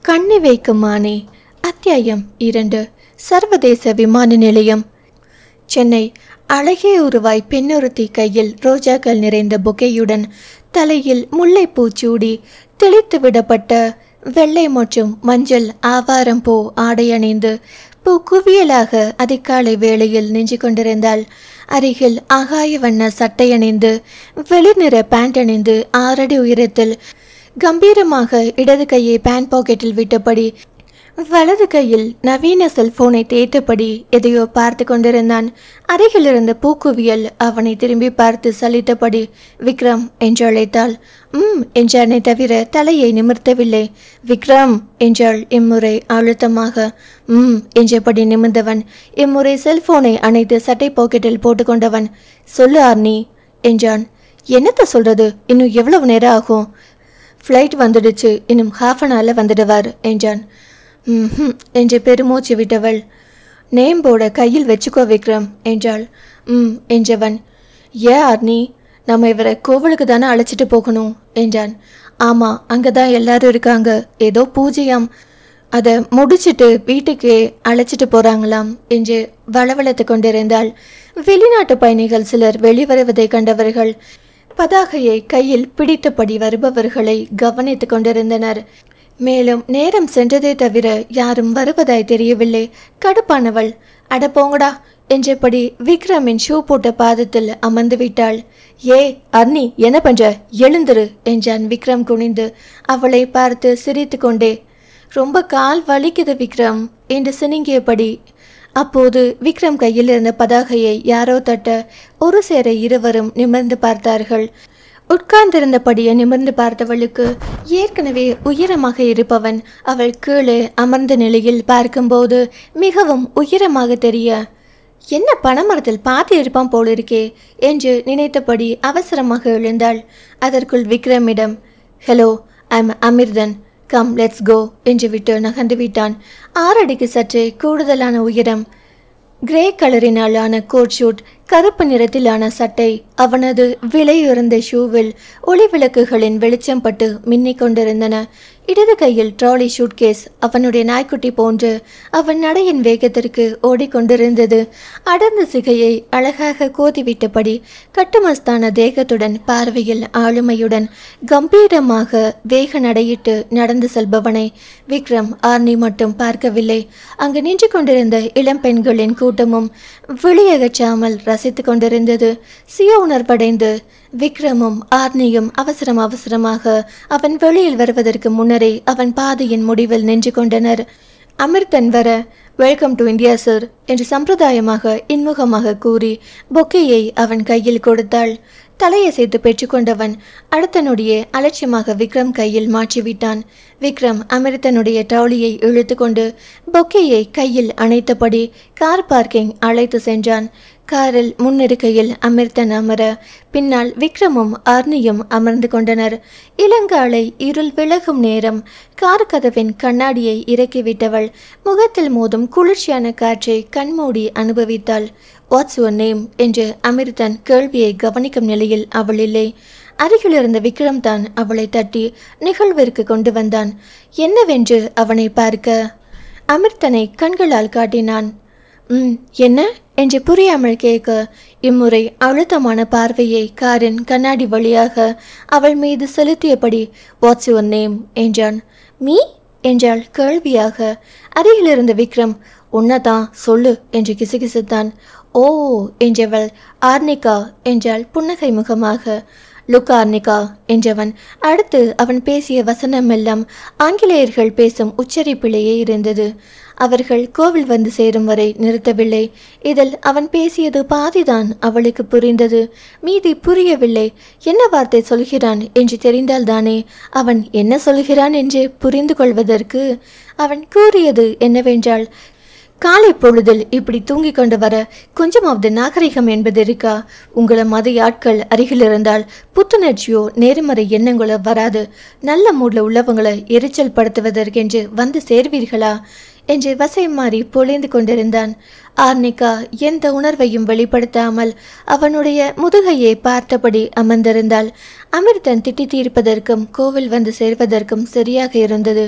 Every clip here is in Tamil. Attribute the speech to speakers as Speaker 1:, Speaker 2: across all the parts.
Speaker 1: கண்ணி வைக்கும் மானே. அத்தியாயம் 2. சர்வதேச விமான நிலையம். சென்னை. அழகிய உருவாய் பெண்ணொருத்தி கையில் ரோஜாக்கள் நிறைந்த பொக்கேயுடன் தலையில் முல்லைப்பூ சூடி தெளித்து விடப்பட்ட வெள்ளை மற்றும் மஞ்சள் ஆவாரம் பூ ஆடை அணிந்து பூ குவியலாக அதிகாலை வேளையில் நின்று கொண்டிருந்தாள். அருகில் ஆகாய வண்ண சட்டை அணிந்து வெளிர்நிற பேண்ட் அணிந்து 6 அடி உயரத்தில் கம்பீரமாக இடது கையை பேண்ட் பாக்கெட்டில் விட்டபடி வலது கையில் நவீன செல்போனை தேய்த்தபடி எதையோ பார்த்து கொண்டிருந்தான். அருகில் இருந்த பூக்குவியல் அவனை திரும்பி பார்த்து சலித்தபடி விக்ரம் என்று அழைத்தாள். என்றானே தவிர தலையை நிமிர்த்தவில்லை. விக்ரம் என்றாள் இம்முறை அழுத்தமாக. என்றபடி நிமிர்ந்தவன் இம்முறை செல்போனை அணைத்து சட்டை பாக்கெட்டில் போட்டுக்கொண்டவன். சொல்லு ஆர்னி என்றான். என்னத்த சொல்றது, இன்னும் எவ்வளவு நேரம் ஆகும்? ஃப்ளைட் வந்துடுச்சு, இன்னும் ½ அன் ஹவரில் வந்துடுவார் என்றான். என்று பெருமூச்சு விட்டவள். நேம் போர்டை கையில் வச்சுக்கோ விக்ரம் என்றாள். என்றவன். ஏன் ஆர்னி, நம்ம இவரை கோவிலுக்கு தானே அழைச்சிட்டு போகணும் என்றான். ஆமாம், அங்கே தான் எல்லாரும் இருக்காங்க, ஏதோ பூஜையாம், அதை முடிச்சிட்டு வீட்டுக்கே அழைச்சிட்டு போகிறாங்களாம் என்று வளவளத்து கொண்டிருந்தாள். வெளிநாட்டு பயணிகள் சிலர் வெளிவருவதை கண்டவர்கள் பதாகையை கையில் பிடித்தபடி வருபவர்களை கவனித்து கொண்டிருந்தனர். மேலும் நேரம் சென்றதே தவிர யாரும் வருவதாய் தெரியவில்லை. கடுப்பானவள் அட போங்கடா என்றபடி விக்ரமின் ஷூ போட்ட பாதத்தில் அமர்ந்து விட்டாள். ஏ அர்னி, என்ன பண்ற, எழுந்துரு என்றான் விக்ரம் குனிந்து அவளை பார்த்து சிரித்து கொண்டே. ரொம்ப கால் வலிக்குது விக்ரம் என்று சினுங்கியபடி. அப்போது விக்ரம் கையில் இருந்த பதாகையை யாரோ தட்ட ஒரு சேர இருவரும் நிமிர்ந்து பார்த்தார்கள். உட்கார்ந்திருந்தபடியே நிமிர்ந்து பார்த்தவளுக்கு ஏற்கனவே உயரமாக இருப்பவன் அவள் கீழே அமர்ந்த நிலையில் பார்க்கும்போது மிகவும் உயரமாக தெரிய, என்ன பனைமரத்தில் பாத்தி இருப்பான் போலிருக்கே என்று நினைத்தபடி அவசரமாக எழுந்தாள். அதற்குள் விக்ரமிடம், hello, I'm Amirthan, come let's go என்று விட்டு நகர்ந்து விட்டான். 6 அடிக்கு சற்றே கூடுதலான உயரம், கிரே கலரினாலான கோட் ஷூட், கருப்பு நிறத்திலான சட்டை, அவனது விலையுறந்த ஷூவில் ஒளி விளக்குகளின் வெளிச்சம் பட்டு மின்னிக் கொண்டிருந்தன. இடது கையில் ட்ராலி ஷூட்கேஸ் அவனுடைய நாய்க்குட்டி போன்று அவன் நடையின் வேகத்திற்கு ஓடிக்கொண்டிருந்தது. அடர்ந்த சிகையை அழகாக கோதிவிட்டபடி கட்டுமஸ்தான தேகத்துடன் பார்வையில் ஆளுமையுடன் கம்பீரமாக வேக நடையிட்டு நடந்து செல்பவனை விக்ரம் ஆர்னி மட்டும் பார்க்கவில்லை. அங்கு நின்று கொண்டிருந்த இளம் பெண்களின் கூட்டமும் விழியகற்றாமல் ரசித்து கொண்டிருந்தது. சுய உணர்வடைந்து விக்ரமும் ஆர்னியும் அவசரமாக அவன் வெளியில் வருவதற்கு முன்னரே அவன் பாதையின் முடிவில் நின்று கொண்டனர். அமிர்தன் வர, வெல்கம் டு இந்தியா சார் என்று சம்பிரதாயமாக இன்முகமாக கூறி பொக்கேயை அவன் கையில் கொடுத்தாள். தலையசைத்து பெற்றுக்கொண்டவன் அடுத்த நொடியே அலட்சியமாக விக்ரம் கையில் மாற்றிவிட்டான். விக்ரம் அமிர்தனுடைய ட்ராலியை இழுத்து கொண்டு பொக்கேயை கையில் அணைத்தபடி கார் பார்க்கிங் அழைத்து சென்றான். காரில் முன்னிருக்கையில் அமிர்தன் அமர பின்னால் விக்ரமும் ஆர்னியும் அமர்ந்து கொண்டனர். இளங்காலை இருள் விலகும் நேரம். கார் கதவின் கண்ணாடியை இறக்கிவிட்டவள் முகத்தில் மோதும் குளிர்ச்சியான காற்றை கண்மூடி அனுபவித்தாள். வாட்ஸ் யுவர் நேம் என்று அமிர்தன் கேள்வியை கவனிக்கும் நிலையில் அவள் இல்லை. அருகில் இருந்த விக்ரம் தான் அவளை தட்டி நிகழ்விற்கு கொண்டு வந்தான். என்னவென்று அவனை பார்க்க அமிர்தனை கண்களால் காட்டினான். என்ன என்று புரியாமல் கேட்க இம்முறை அழுத்தமான பார்வையை காரின் கண்ணாடி வழியாக அவள் மீது செலுத்தியபடி வாட்ஸ் யுவர் நேம் என்றான். மீ என்றாள் கேள்வியாக. அருகில் இருந்த விக்ரம், உன்னதான் சொல்லு என்று கிசுகிசுத்தான். ஓ என்றவள். ஆர்னிகா என்றாள் புன்னகை முகமாக. லுக் ஆர்னிகா என்றவன். அடுத்து அவன் பேசிய வசனமெல்லாம் ஆங்கிலேயர்கள் பேசும் உச்சரிப்பிலேயே இருந்தது. அவர்கள் கோவில் வந்து சேரும் வரை நிறுத்தவில்லை. இதில் அவன் பேசியது பாதிதான் அவளுக்கு புரிந்தது, மீதி புரியவில்லை. என்ன வார்த்தை சொல்கிறான் என்று தெரிந்தால்தானே அவன் என்ன சொல்கிறான் என்று புரிந்து கொள்வதற்கு. அவன் கூறியது என்னவென்றால், காலை பொழுதில் இப்படி தூங்கிக் கொண்டு வர கொஞ்சமாவது நாகரிகம் என்பது இருக்கா? உங்களை மத ஆட்கள் அருகில் இருந்தால் புத்துணர்ச்சியோ நேர்மறை எண்ணங்களோ வராது. நல்ல மூட்ல உள்ளவங்களை எரிச்சல் படுத்துவதற்கென்று வந்து சேர்வீர்களா என்று வசை மாறி பொழிந்து கொண்டிருந்தான். ஆர்னிகா எந்த உணர்வையும் வெளிப்படுத்தாமல் அவனுடைய முதுகையை பார்த்தபடி அமர்ந்திருந்தாள். அமிர்தன் திட்டி தீர்ப்பதற்கும் கோவில் வந்து சேர்வதற்கும் சரியாக இருந்தது.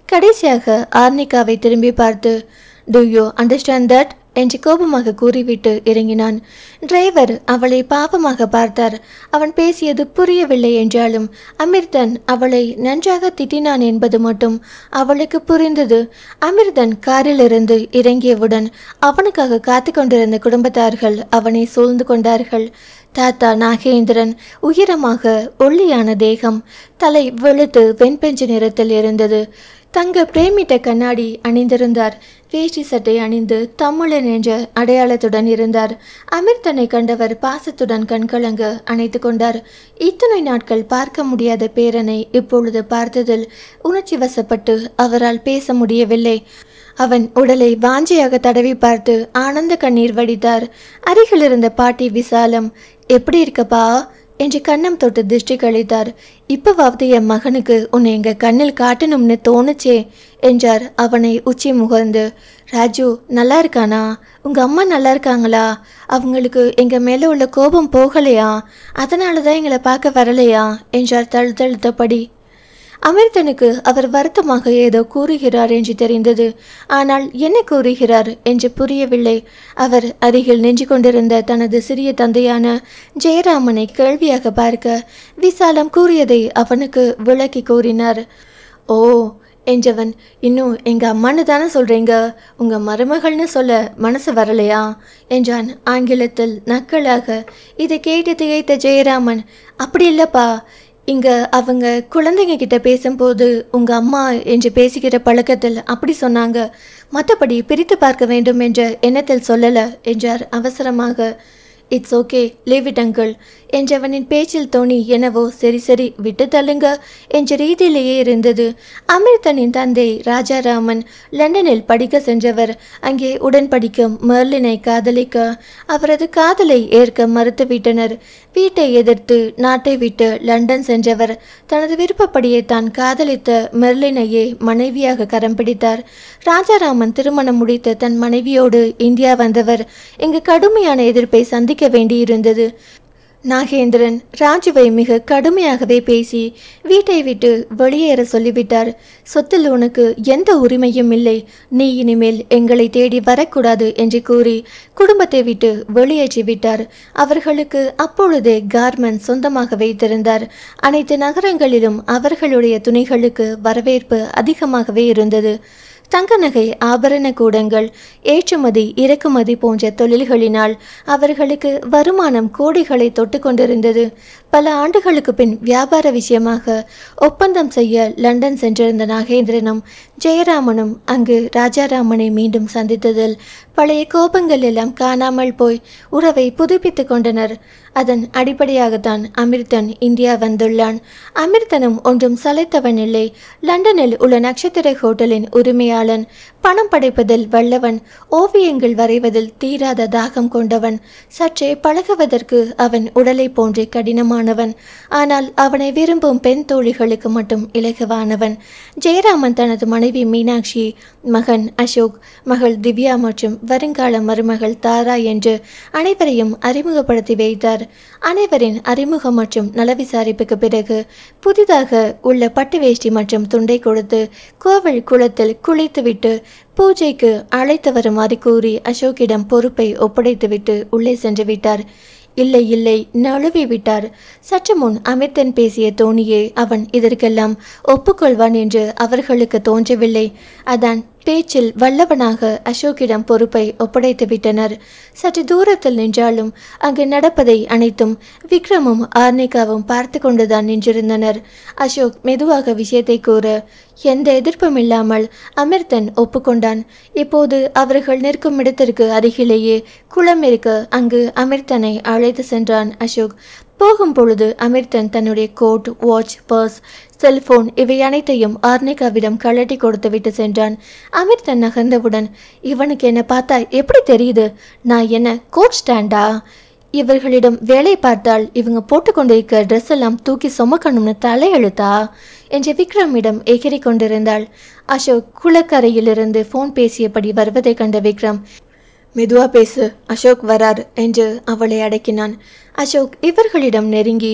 Speaker 1: கடைசியாக ஆர்னிகாவை திரும்பி பார்த்து, "டு யூ அண்டர்ஸ்டாண்ட் தட்?" என்று கோபமாக கூறிவிட்டு இறங்கினான். டிரைவர் அவளை பாவமாக பார்த்தார். அவன் பேசியது புரியவில்லை என்றாலும் அமிர்தன் அவளை நன்றாக திட்டினான் என்பது மட்டும் அவளுக்கு புரிந்தது. அமிர்தன் காரிலிருந்து இறங்கியவுடன் அவனுக்காக காத்து கொண்டிருந்த குடும்பத்தார்கள் அவனை சூழ்ந்து கொண்டார்கள். தாத்தா நாகேந்திரன் உயரமாக ஒல்லியான தேகம், தலை வெளுத்து வெண்பெஞ்சு நிறத்தில் இருந்தது. தங்க பிரேமிட்ட கண்ணாடி அணிந்திருந்தார். வேஷ்டி சட்டை அணிந்து தமிழன் என்ற அடையாளத்துடன் இருந்தார். அமிர்தனை கண்டவர் பாசத்துடன் கண்கலங்க அணைத்து கொண்டார். இத்தனை நாட்கள் பார்க்க முடியாத பேரனை இப்பொழுது பார்த்ததில் உணர்ச்சி வசப்பட்டு அவரால் பேச முடியவில்லை. அவன் உடலை வாஞ்சியாக தடவி பார்த்து ஆனந்த கண்ணீர் வடித்தார். அருகில் இருந்த பாட்டி விசாலம், "எப்படி இருக்கப்பா?" என்று கண்ணம் தொட்டு திருஷ்டி கழித்தார். "இப்பவாவது என் மகனுக்கு உன்னை எங்க கண்ணில் காட்டணும்னு தோணுச்சே" என்றார் அவனை உச்சி முகர்ந்து. "ராஜு நல்லா இருக்கானா? உங்க அம்மா நல்லா இருக்காங்களா? அவங்களுக்கு எங்க மேல உள்ள கோபம் போகலையா? அதனாலதான் எங்களை பார்க்க வரலையா?" என்றார் தழுத்தழுத்தபடி. அமிர்தனுக்கு அவர் வருத்தமாக ஏதோ கூறுகிறார் என்று தெரிந்தது. ஆனால் என்ன கூறுகிறார் என்று புரியவில்லை. அவர் அருகில் நின்று கொண்டிருந்த தனது சிறிய தந்தையான ஜெயராமனை கேள்வியாக பார்க்க விசாலம் கூறியதை அவனுக்கு விளக்கி கூறினார். "ஓ" என்றவன், "இன்னும் எங்க அம்மான்னு தானே சொல்றீங்க, உங்க மருமகள்னு சொல்ல மனசு வரலையா?" என்றான் ஆங்கிலத்தில் நக்கலாக. இதை கேட்டு திகைத்த ஜெயராமன், "அப்படி இல்லப்பா, இங்க அவங்க குழந்தைங்க கிட்ட பேசும்போது உங்க அம்மா என்று பேசுகிற பழக்கத்தில் அப்படி சொன்னாங்க. மற்றபடி பிரித்து பார்க்க வேண்டும் என்ற எண்ணத்தில் சொல்லல" என்றார் அவசரமாக. "It's okay, leave it uncle" என்றவனின் பேச்சில் தோணி என்னவோ சரி சரி விட்டு தள்ளுங்க என்ற ரீதியிலேயே இருந்தது. அமிர்தனின் தந்தை ராஜாராமன் லண்டனில் படிக்க சென்றவர். அங்கே உடன் படிக்கும் மெர்லினை காதலிக்க அவரது காதலை ஏற்க மறுத்துவிட்டனர். வீட்டை எதிர்த்து நாட்டை விட்டு லண்டன் சென்றவர் தனது விருப்பப்படியே தான் காதலித்த மெர்லினையே மனைவியாக கரம் பிடித்தார். ராஜாராமன் திருமணம் முடித்து தன் மனைவியோடு இந்தியா வந்தவர் இங்கு கடுமையான எதிர்ப்பை சந்திக்க வேண்டியிருந்தது. நாகேந்திரன் ராஜுவை மிக கடுமையாகவே பேசி வீட்டை விட்டு வெளியேற சொல்லிவிட்டார். "சொத்தில் உனக்கு எந்த உரிமையும் இல்லை, நீ இனிமேல் எங்களை தேடி வரக்கூடாது" என்று கூறி குடும்பத்தை விட்டு வெளியேற்றிவிட்டார். அவர்களுக்கு அப்பொழுதே கார்மெண்ட் சொந்தமாக வைத்திருந்தார். அனைத்து நகரங்களிலும் அவர்களுடைய துணிகளுக்கு வரவேற்பு அதிகமாகவே இருந்தது. தங்க நகை ஆபரண கூடங்கள், ஏற்றுமதி இறக்குமதி போன்ற தொழில்களினால் அவர்களுக்கு வருமானம் கோடிகளை தொட்டு கொண்டிருந்தது. பல ஆண்டுகளுக்கு பின் வியாபார விஷயமாக ஒப்பந்தம் செய்ய லண்டன் சென்றிருந்த நாகேந்திரனும் ஜெயராமனும் அங்கு ராஜாராமனை மீண்டும் சந்தித்ததில் பழைய கோபங்கள் எல்லாம் காணாமல் போய் உறவை புதுப்பித்து கொண்டனர். அதன் அடிப்படையாகத்தான் அமிர்தன் இந்தியா வந்துள்ளான். அமிர்தனும் ஒன்றும் சளைத்தவன் இல்லை. லண்டனில் உள்ள நட்சத்திர ஹோட்டலின் உரிமையாளன், பணம் படைப்பதில் வல்லவன், ஓவியங்கள் வரைவதில் தீராத தாகம் கொண்டவன். சற்றே பழகுவதற்கு அவன் உடலை போன்றே கடினமானவன். ஆனால் அவனை விரும்பும் பெண் தோழிகளுக்கு மட்டும் இலகுவானவன். ஜெயராமன் தனது மனைவி மீனாட்சி, மகன் அசோக், மகள் திவ்யா மற்றும் வருங்கால மருமகள் தாரா என்று அனைவரையும் அறிமுகப்படுத்தி வைத்தார். அனைவரின் அறிமுகம் மற்றும் நல விசாரிப்புக்கு பிறகு புதிதாக உள்ள பட்டு வேஷ்டி மற்றும் துண்டை கொடுத்து கோவில் குளத்தில் குளித்துவிட்டு பூஜைக்கு அழைத்து வருமாறு கூறி அசோக்கிடம் பொறுப்பை ஒப்படைத்துவிட்டு உள்ளே சென்று விட்டார். இல்லை இல்லை, நழுவி விட்டார். சற்று முன் அமிர்தன் பேசிய தோணியே அவன் இதற்கெல்லாம் ஒப்புக்கொள்வான் என்று அவர்களுக்கு தோன்றவில்லை. அதான் பேச்சில் வல்லவனாக அசோக்கிடம் பொறுப்பை ஒப்படைத்து விட்டனர். சற்று தூரத்தில் நின்றாலும் அங்கு நடப்பதை அனைத்தும் விக்ரமும் ஆர்னிகாவும் பார்த்து கொண்டுதான் நின்றிருந்தனர். அசோக் மெதுவாக விஷயத்தை கூற எந்த எதிர்ப்பும் இல்லாமல் அமிர்தன் ஒப்புக்கொண்டான். இப்போது அவர்கள் நிற்கும் இடத்திற்கு அருகிலேயே குளம் இருக்க அங்கு அமிர்தனை அழைத்து சென்றான் அசோக். போகும் பொழுது அமிர்தன் தன்னுடைய கோட், வாட்ச், பர்ஸ், செல்போன் இவை அனைத்தையும் ஆர்னிகாவிடம் கழட்டி கொடுத்து விட்டு சென்றான். அமிர்தன் நகர்ந்தவுடன், "இவனுக்கு என்ன பார்த்தா எப்படி தெரியுது? நான் என்ன கோட் ஸ்டாண்டா? இவர்களிடம் வேலை பார்த்தால் இவங்க போட்டுக்கொண்டிருக்க ட்ரெஸ் எல்லாம் தூக்கி சுமக்கணும்னு தலையெழுத்தா?" என்று விக்ரமிடம் எகிரி கொண்டிருந்தாள். அசோக் குளக்கரையிலிருந்து போன் பேசியபடி வருவதை கண்ட விக்ரம், "மெதுவா பேசு, அசோக் வரார்" என்று அவளை அடக்கினான். அசோக் இவர்களிடம் நெருங்கி,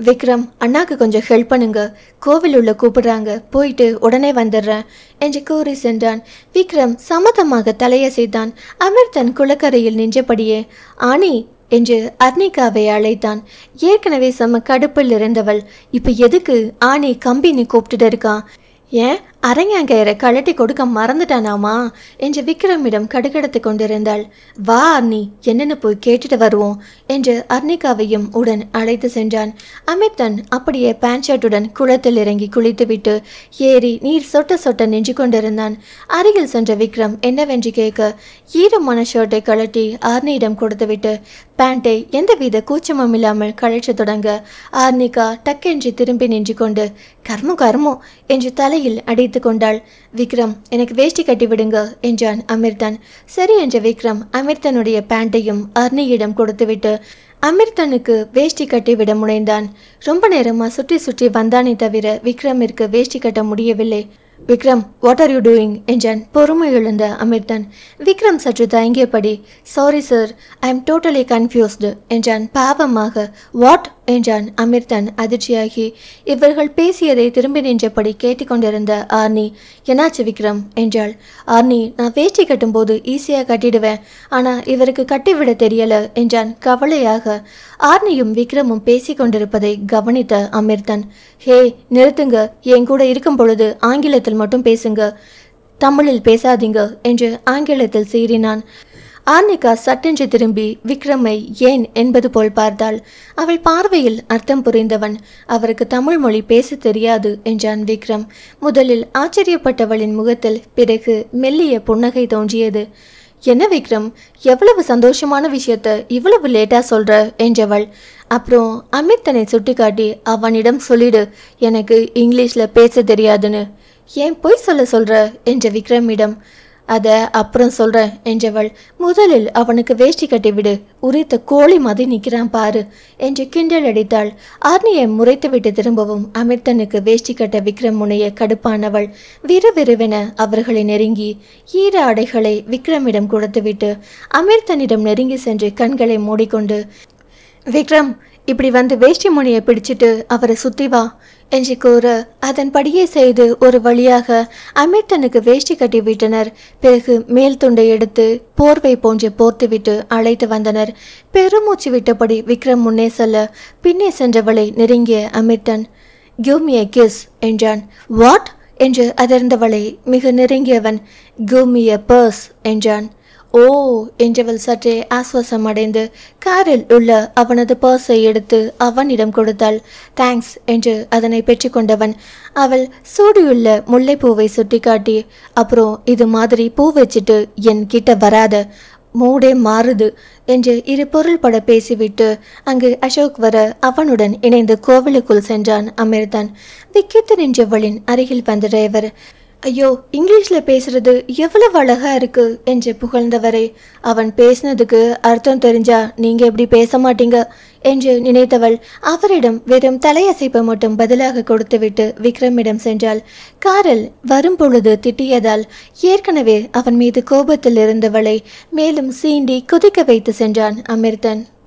Speaker 1: விக்ரம், அண்ணாக்கு கொஞ்சம் ஹெல்ப் பண்ணுங்க, கோவில் உள்ள கூப்பிடுறாங்க, போயிட்டு உடனே வந்துடுறேன் என்று கூறி சென்றான். விக்ரம் சம்மதமாக தலையசைத்தான். அமீர் தன் குளக்கரையில் நின்றபடியே ஆனி என்று அர்னிகாவை அழைத்தான். ஏற்கனவே செம்ம கடுப்பில் இருந்தவள் இப்ப எதுக்கு ஆனி கம்பின்னு கூப்பிட்டுட்டு இருக்கான்? ஏன் அரங்காங்கயரை கழட்டி கொடுக்க மறந்துட்டானாமா என்று விக்ரமிடம் கடுகடுத்து கொண்டிருந்தாள். வா அர்னி, என்னன்னு போய் கேட்டுட்டு வருவோம் என்று அர்னிகாவையும் உடன் அழைத்து சென்றான். அமிர்தன் அப்படியே பேண்ட் ஷர்ட்டுடன் குளத்தில் இறங்கி குளித்துவிட்டு ஏறி நீர் சொட்ட சொட்ட நின்று கொண்டிருந்தான். அருகில் சென்ற விக்ரம் என்னவென்று கேட்க ஈரமான ஷர்ட்டை கழட்டி ஆர்னியிடம் கொடுத்துவிட்டு பேண்டை எந்தவித கூச்சமும் இல்லாமல் கழற்ற தொடங்க ஆர்னிகா டக்கென்று திரும்பி நின்று கொண்டு கர்மம் என்று தலையில் அடித்து கொண்டாள். விக்ரம், எனக்கு வேஷ்டி கட்டி விடுங்க என்றான் அமிர்தன். சரி என்ற விக்ரம் அமிர்தனுடைய பேண்டையும் அர்னியிடம் கொடுத்துவிட்டு அமிர்தனுக்கு வேஷ்டி கட்டி விட முனைந்தான். ரொம்ப நேரமா சுற்றி சுற்றி வந்தானே தவிர விக்ரமிற்கு வேஷ்டி கட்ட முடியவில்லை. Vikram, what are you doing என்றான் பொறுமை இழந்த அமிர்தன். விக்ரம் சற்று தயங்கியபடி sorry sir, I am totally confused என்றான் பாவமாக. வாட் என்றான் அமிர்தன் அதிர்ச்சியாகி. இவர்கள் பேசியதை திரும்பி நின்றபடி கேட்டுக்கொண்டிருந்த ஆர்னி, என்னாச்சு விக்ரம் என்றாள். ஆர்னி, நான் வேஷ்டி கட்டும்போது ஈஸியாக கட்டிடுவேன், ஆனால் இவருக்கு கட்டிவிட தெரியல என்றான் கவலையாக. ஆர்னியும் விக்ரமும் பேசி கொண்டிருப்பதை கவனித்த அமிர்தன், ஹே நிறுத்துங்க, என் கூட இருக்கும் பொழுது ஆங்கிலத்தில் மட்டும் பேசுங்க, தமிழில் பேசாதீங்க என்று ஆங்கிலத்தில் சீறினான். ஆர்னிகா சட்டென்று திரும்பி விக்ரமை ஏன் என்பது போல் பார்த்தாள். அவள் பார்வையில் அர்த்தம் புரிந்தவன். அவருக்கு தமிழ் மொழி பேச தெரியாது என்றான் விக்ரம். முதலில் ஆச்சரியப்பட்டவளின் முகத்தில் பிறகு மெல்லிய புன்னகை தோன்றியது. என்ன விக்ரம், எவ்வளவு சந்தோஷமான விஷயத்த இவ்வளவு லேட்டா சொல்ற என்றவள். அப்புறம் அமிர்தனை சுட்டிக்காட்டி அவனிடம் சொல்லிடு, எனக்கு இங்கிலீஷ்ல பேச தெரியாதுன்னு. ஏன் பொய் சொல்ற என்ற விக்ரமிடம். அத அப்புறம் சொல்றேன் என்றவள். முதலில் அவனுக்கு வேஷ்டி கட்டிவிடு, உரித்த கோழி மாதிரி நிற்கிறான் பாரு என்று கிண்டல் அடித்தாள். ஆர்னியை முறைத்துவிட்டு திரும்பவும் அமிர்தனுக்கு வேஷ்டி கட்ட விக்ரம் முனைய கடுப்பானவள். விறுவிறுவென அவர்களை நெருங்கி ஈர ஆடைகளை விக்ரமிடம் கொடுத்துவிட்டு அமிர்தனிடம் நெருங்கி சென்று கண்களை மூடிக்கொண்டு, விக்ரம், இப்படி வந்து வேஷ்டி முனையை பிடிச்சிட்டு அவரை சுத்தி வா என்று கூற அதன்படியே செய்து ஒரு வழியாக அமிர்தனுக்கு வேஷ்டி கட்டி விட்டனர். பிறகு மேல் துண்டை எடுத்து போர்வை போன்று போர்த்துவிட்டு அழைத்து வந்தனர். பெருமூச்சு விட்டபடி விக்ரம் முன்னே செல்ல பின்னே சென்றவளை நெருங்கிய Amirthan, give me a kiss என்றான். வாட் என்று அதிர்ந்தவளை மிக நெருங்கியவன், கிவ் மீ எ பர்ஸ் என்றான். ஓ என்றவள் சற்றே ஆஸ்வாசம் அடைந்து காரில் உள்ள அவனது பர்ஸை எடுத்து அவனிடம் கொடுத்தாள். தேங்க்ஸ் என்று அதனை பெற்றுக்கொண்டவன் அவள் சூடியுள்ள முல்லைப்பூவை சுட்டிக்காட்டி, அப்புறம் இது மாதிரி பூ வச்சுட்டு என் கிட்ட வராத, மூடே மாறுது என்று இரு பொருள் பட பேசிவிட்டு அங்கு அசோக் வர அவனுடன் இணைந்து கோவிலுக்குள் சென்றான் அமிர்தன். விக்கித்து நின்றவளின் அருகில் வந்த டிரைவர், ஐயோ இங்கிலீஷ்ல பேசுறது எவ்வளவு அழகா இருக்கு என்று புகழ்ந்தவரை, அவன் பேசினதுக்கு அர்த்தம் தெரிஞ்சா நீங்க எப்படி பேச மாட்டீங்க என்று நினைத்தவள் அவரிடம் வெறும் தலையசைப்பை மட்டும் பதிலாக கொடுத்துவிட்டு விக்ரமிடம் சென்றாள். காரில் வரும்பொழுது திட்டியதால் ஏற்கனவே அவன் மீது கோபத்தில் இருந்தவளை மேலும் சீண்டி குதிக்க வைத்து சென்றான் அமிர்தன்.